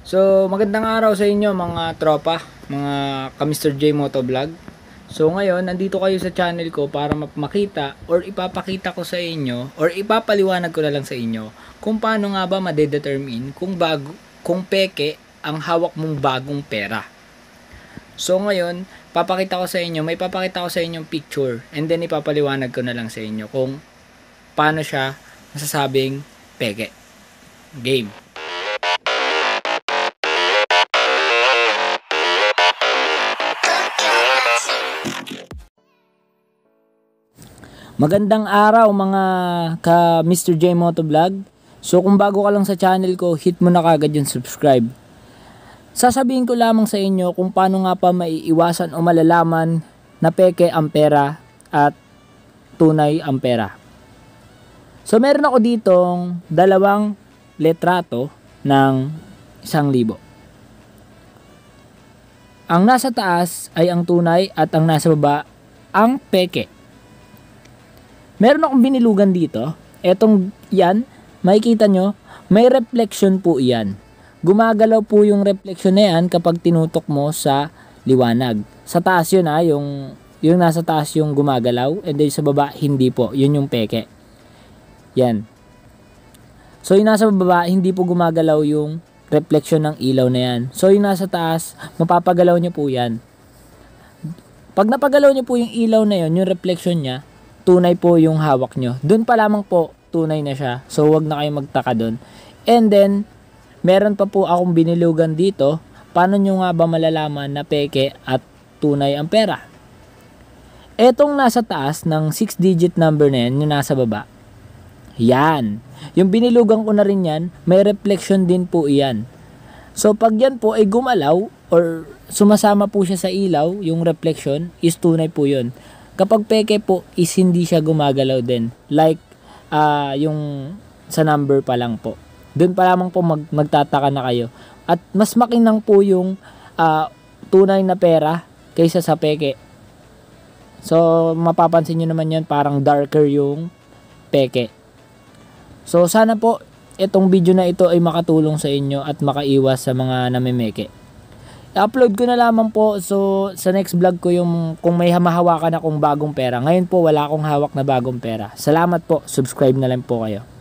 So, magandang araw sa inyo mga tropa, mga ka-Mr. J Motovlog. So, ngayon, nandito kayo sa channel ko para makita or ipapakita ko sa inyo or ipapaliwanag ko na lang sa inyo kung paano nga ba madedetermine kung peke ang hawak mong bagong pera. So, ngayon, may papakita ko sa inyong picture and then ipapaliwanag ko na lang sa inyo kung paano siya masasabing peke. Game. Magandang araw mga ka Mr. J Motovlog. So kung bago ka lang sa channel ko, hit mo na kagad yung subscribe. Sasabihin ko lamang sa inyo kung paano nga pa maiiwasan o malalaman na peke ang pera at tunay ang pera. So meron ako ditong dalawang letrato ng 1,000. Ang nasa taas ay ang tunay at ang nasa baba ang peke. Meron akong binilugan dito. Etong yan, makikita nyo, may reflection po yan. Gumagalaw po yung reflection na yan kapag tinutok mo sa liwanag. Sa taas yun yung nasa taas yung gumagalaw, and then sa baba hindi po, yun yung peke. Yan. So yung nasa baba, hindi po gumagalaw yung reflection ng ilaw na yan. So yung nasa taas, mapapagalaw nyo po yan. Pag napagalaw nyo po yung ilaw na yun, yung reflection nya, tunay po yung hawak nyo. Doon pa lamang po, tunay na siya. So, wag na kayong magtaka doon. And then, meron pa po akong binilugan dito. Paano nyo nga ba malalaman na peke at tunay ang pera? Etong nasa taas ng 6-digit number na yan, yung nasa baba. Yan. Yung binilugan ko na rin yan, may reflection din po iyan. So, pag yan po ay gumalaw or sumasama po siya sa ilaw, yung reflection, is tunay po yun. Kapag peke po is hindi siya gumagalaw din. Like yung sa number pa lang po. Doon pa lamang po magtataka na kayo. At mas makinang po yung tunay na pera kaysa sa peke. So mapapansin nyo naman yan, parang darker yung peke. So sana po itong video na ito ay makatulong sa inyo at makaiwas sa mga namimeke. I-upload ko na lamang po. So, sa next vlog ko yung kung may mahawakan akong bagong pera. Ngayon po, wala akong hawak na bagong pera. Salamat po. Subscribe na lang po kayo.